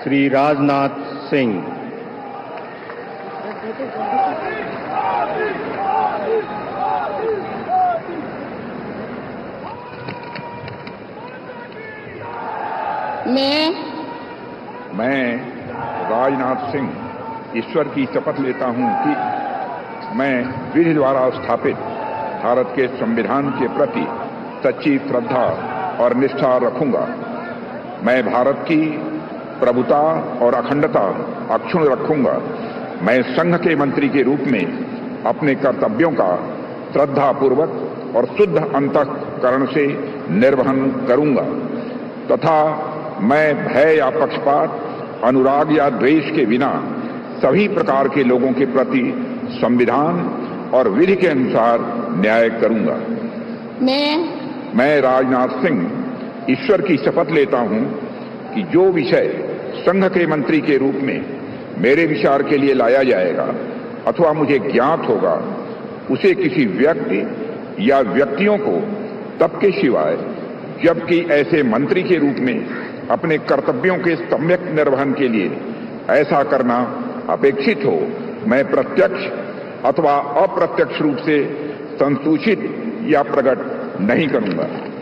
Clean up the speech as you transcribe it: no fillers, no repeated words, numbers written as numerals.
श्री राजनाथ सिंह। मैं राजनाथ सिंह ईश्वर की शपथ लेता हूं कि मैं विधि द्वारा स्थापित भारत के संविधान के प्रति सच्ची श्रद्धा और निष्ठा रखूंगा। मैं भारत की प्रभुता और अखंडता अक्षुण्ण रखूंगा। मैं संघ के मंत्री के रूप में अपने कर्तव्यों का श्रद्धापूर्वक और शुद्ध अंतःकरण से निर्वहन करूंगा तथा मैं भय या पक्षपात, अनुराग या द्वेष के बिना सभी प्रकार के लोगों के प्रति संविधान और विधि के अनुसार न्याय करूंगा। मैं राजनाथ सिंह ईश्वर की शपथ लेता हूं कि जो विषय संघ के मंत्री के रूप में मेरे विचार के लिए लाया जाएगा अथवा मुझे ज्ञात होगा, उसे किसी व्यक्ति या व्यक्तियों को तब के सिवाय जबकि ऐसे मंत्री के रूप में अपने कर्तव्यों के सम्यक निर्वहन के लिए ऐसा करना अपेक्षित हो, मैं प्रत्यक्ष अथवा अप्रत्यक्ष रूप से संसूचित या प्रकट नहीं करूंगा।